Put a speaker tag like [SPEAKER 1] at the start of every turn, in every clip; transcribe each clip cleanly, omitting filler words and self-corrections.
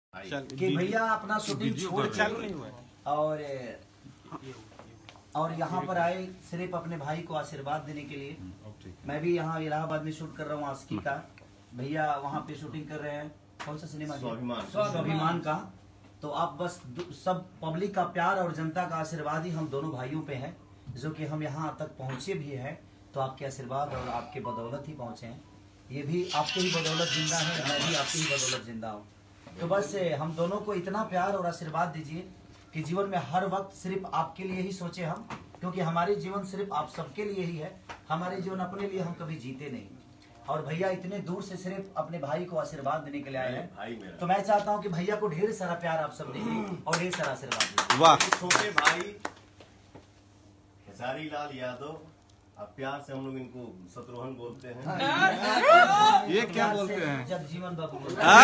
[SPEAKER 1] कि भैया अपना शूटिंग छोड़ के और यहाँ पर आए सिर्फ अपने भाई को आशीर्वाद देने के लिए। मैं भी यहाँ इलाहाबाद में शूट कर रहा हूँ आस्की का, भैया वहाँ पे शूटिंग कर रहे हैं। कौन सा सिनेमा? स्वाभिमान का। तो आप बस सब पब्लिक का प्यार और जनता का आशीर्वाद ही हम दोनों भाइयों पे है, जो कि हम यहाँ तक पहुँचे भी हैं। तो आपके आशीर्वाद और आपके बदौलत ही पहुँचे हैं। ये भी आपके ही बदौलत जिंदा है, मैं भी आपकी ही बदौलत जिंदा हूँ। तो बस हम दोनों को इतना प्यार और आशीर्वाद दीजिए कि जीवन में हर वक्त सिर्फ आपके लिए ही सोचे हम, क्योंकि हमारे जीवन सिर्फ आप सबके लिए ही है। हमारे जीवन अपने लिए हम कभी जीते नहीं। और भैया इतने दूर से सिर्फ अपने भाई को आशीर्वाद देने के लिए आए हैं। तो मैं चाहता हूं कि भैया को ढेर सारा प्यार आप सब दीजिए और ढेर सारा आशीर्वाद दीजिए।
[SPEAKER 2] वाह।
[SPEAKER 3] छोटे भाई खेसारी लाल यादव, अब प्यार से हम लोग इनको शत्रुघ्न बोलते हैं।
[SPEAKER 2] ये क्या बोलते हैं?
[SPEAKER 1] जगजीवन बाबू।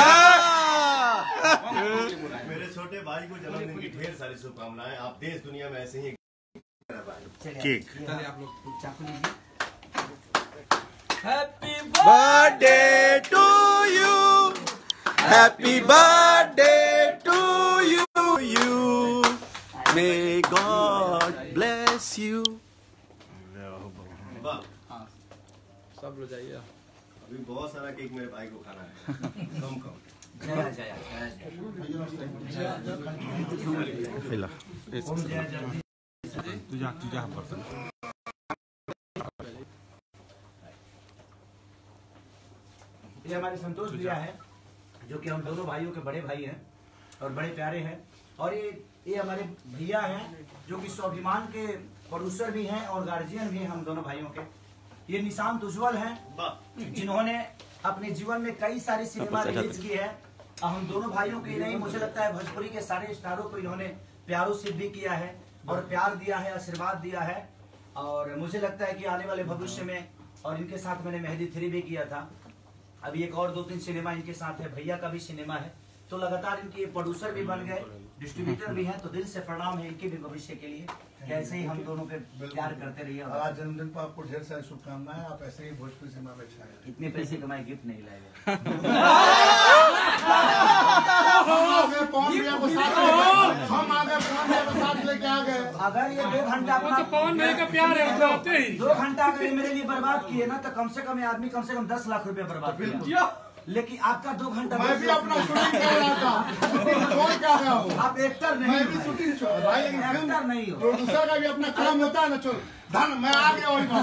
[SPEAKER 3] मेरे छोटे भाई को जन्मदिन की ढेर सारी शुभकामनाएं। आप देश दुनिया में ऐसे ही
[SPEAKER 2] केक।
[SPEAKER 1] आप लोग चाकू लीजिए।
[SPEAKER 2] Happy birthday to you, happy birthday to you, may God bless you.
[SPEAKER 4] सब लो जाइए।
[SPEAKER 3] अभी बहुत सारा केक मेरे भाई को खाना है। कम कम।
[SPEAKER 1] ये हमारे संतोष भैया है, जो कि हम दोनों भाइयों के बड़े भाई हैं और बड़े प्यारे हैं। और ये हमारे भैया हैं, जो कि स्वाभिमान के प्रोड्यूसर भी हैं और गार्जियन भी हैं हम दोनों भाइयों के। ये निशांत उज्जवल हैं, जिन्होंने अपने जीवन में कई सारी सिनेमा रिलीज की है। हम दोनों भाइयों के नहीं, मुझे लगता है भोजपुरी के सारे स्टारों को इन्होंने प्यारों से भी किया है और प्यार दिया है, आशीर्वाद दिया है। और मुझे लगता है कि आने वाले भविष्य में, और इनके साथ मैंने मेहंदी 3 भी किया था, अभी एक और 2-3 सिनेमा इनके साथ है। भैया का भी सिनेमा है। तो लगातार इनके प्रोड्यूसर भी बन गए, डिस्ट्रीब्यूटर भी हैं। तो दिल से प्रणाम है इनके भी भविष्य के लिए। ऐसे ही हम दोनों पे प्यार करते रहिए।
[SPEAKER 5] आज जन्मदिन पर आपको ढेर सारी शुभकामनाएं। आप ऐसे ही भोजपुरी सिनेमा में छाए।
[SPEAKER 1] इतने पैसे कमाए, गिफ्ट नहीं लाएगा।
[SPEAKER 5] हम आगे साथ लेके आ गए।
[SPEAKER 1] अगर ये 2 घंटा अपना
[SPEAKER 4] पवन भाई का प्यार है,
[SPEAKER 1] 2 घंटा अगर मेरे लिए बर्बाद किए ना, तो कम से कम आदमी कम से कम 10 लाख रुपए बर्बाद किया। लेकिन आपका 2 घंटा
[SPEAKER 5] मैं भी अपना शूटिंग कर रहा था, छोड़ के आ गया हूँ।
[SPEAKER 1] आप एक्टर नहीं,
[SPEAKER 5] मैं भी शूटिंग छोड़ भाई, लेकिन
[SPEAKER 1] एक्टर नहीं हो।
[SPEAKER 5] प्रोड्यूसर का भी अपना काम होता है ना। चलो धन मैं आ गया वही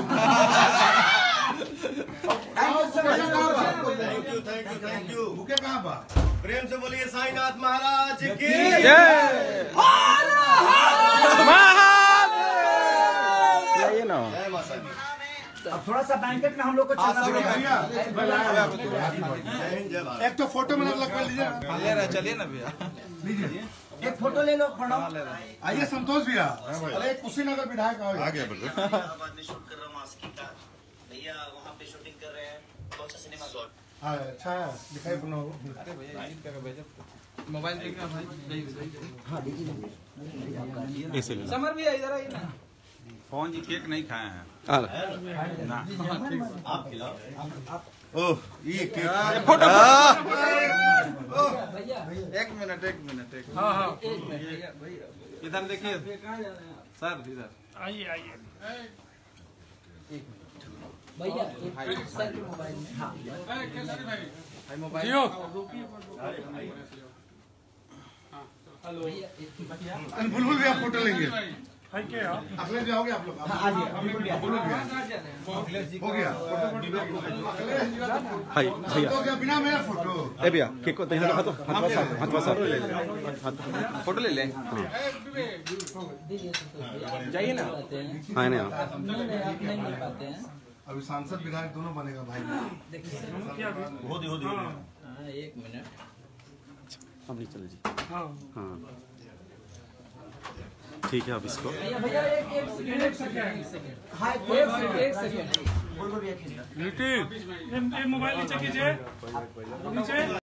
[SPEAKER 3] थैंक यू।
[SPEAKER 5] बुके कहाँ बा?
[SPEAKER 3] प्रेम से बोलिए साईनाथ महाराज की
[SPEAKER 2] जय।
[SPEAKER 3] जय माता दी।
[SPEAKER 1] अब थोड़ा सा बैंकेट में हम लोग को चलना पड़ेगा।
[SPEAKER 5] एक तो फोटो में लगवा लीजिए।
[SPEAKER 4] चलिए ना भैया,
[SPEAKER 1] एक फोटो ले लो। प्रणाम।
[SPEAKER 5] आइए संतोष भैया। अरे कुशीनगर विधायक आ गया।
[SPEAKER 1] इलाहाबाद में शूट कर रहा हूँ आस्की का, भैया वहाँ पे शूटिंग कर रहे हैं। कौन सा सिनेमा?
[SPEAKER 5] अच्छा दिखाई अपना
[SPEAKER 4] मोबाइल देखना भाई।
[SPEAKER 2] ऐसे ले लो।
[SPEAKER 4] समर भी इधर आइए ना।
[SPEAKER 2] पवन जी केक नहीं खाए हैं।
[SPEAKER 3] आप खिलाओ।
[SPEAKER 2] ओह ये केक।
[SPEAKER 4] फोटो
[SPEAKER 2] एक मिनट।
[SPEAKER 4] हाँ हाँ
[SPEAKER 2] इधर देखिए सर, इधर
[SPEAKER 4] आइए
[SPEAKER 1] भैया सर के मोबाइल में। हाँ
[SPEAKER 4] भाई मोबाइल जियो। हेलो
[SPEAKER 5] बुलबुल भैया फोटो लेंगे।
[SPEAKER 4] क्या
[SPEAKER 5] अखिलेश जाओगे आप लोग? हो गया
[SPEAKER 2] हाय भैया।
[SPEAKER 5] तो बिना मेरा फोटो
[SPEAKER 2] ए भैया केक को हाथ फोटो ले ले। जाइए ना। हाँ नहीं
[SPEAKER 1] आप नहीं मिल पाते हैं।
[SPEAKER 5] अभी सांसद विधायक दोनों बनेगा भाई।
[SPEAKER 3] हो दी।
[SPEAKER 1] 1 मिनट।
[SPEAKER 2] अब नहीं चल जी। हाँ ठीक है। अब इसको
[SPEAKER 1] भैया एक सेकंड। हाँ एक सेकंड। बोलो भैया।
[SPEAKER 4] मोबाइल नीचे कीजिए।